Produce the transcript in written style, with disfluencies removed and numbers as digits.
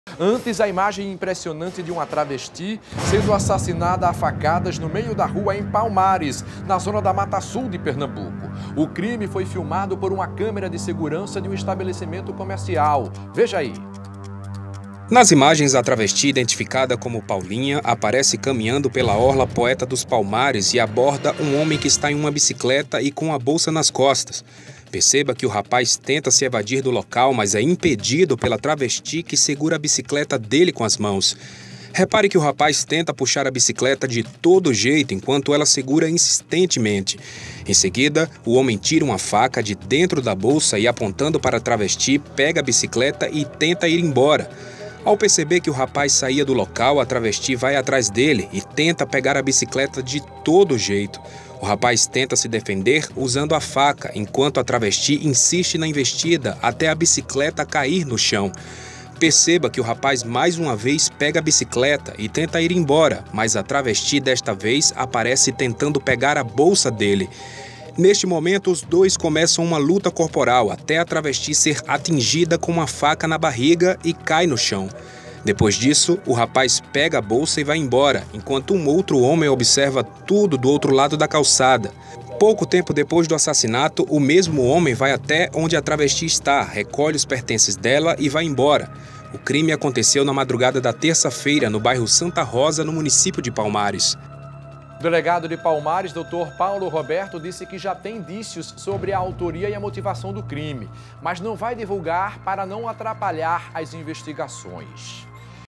Antes, a imagem impressionante de uma travesti sendo assassinada a facadas no meio da rua em Palmares, na zona da Mata Sul de Pernambuco. O crime foi filmado por uma câmera de segurança de um estabelecimento comercial. Veja aí. Nas imagens, a travesti, identificada como Paulinha, aparece caminhando pela orla Poeta dos Palmares e aborda um homem que está em uma bicicleta e com a bolsa nas costas. Perceba que o rapaz tenta se evadir do local, mas é impedido pela travesti que segura a bicicleta dele com as mãos. Repare que o rapaz tenta puxar a bicicleta de todo jeito enquanto ela segura insistentemente. Em seguida, o homem tira uma faca de dentro da bolsa e, apontando para a travesti, pega a bicicleta e tenta ir embora. Ao perceber que o rapaz saía do local, a travesti vai atrás dele e tenta pegar a bicicleta de todo jeito. O rapaz tenta se defender usando a faca, enquanto a travesti insiste na investida até a bicicleta cair no chão. Perceba que o rapaz mais uma vez pega a bicicleta e tenta ir embora, mas a travesti desta vez aparece tentando pegar a bolsa dele. Neste momento, os dois começam uma luta corporal até a travesti ser atingida com uma faca na barriga e cai no chão. Depois disso, o rapaz pega a bolsa e vai embora, enquanto um outro homem observa tudo do outro lado da calçada. Pouco tempo depois do assassinato, o mesmo homem vai até onde a travesti está, recolhe os pertences dela e vai embora. O crime aconteceu na madrugada da terça-feira, no bairro Santa Rosa, no município de Palmares. O delegado de Palmares, Dr. Paulo Roberto, disse que já tem indícios sobre a autoria e a motivação do crime, mas não vai divulgar para não atrapalhar as investigações.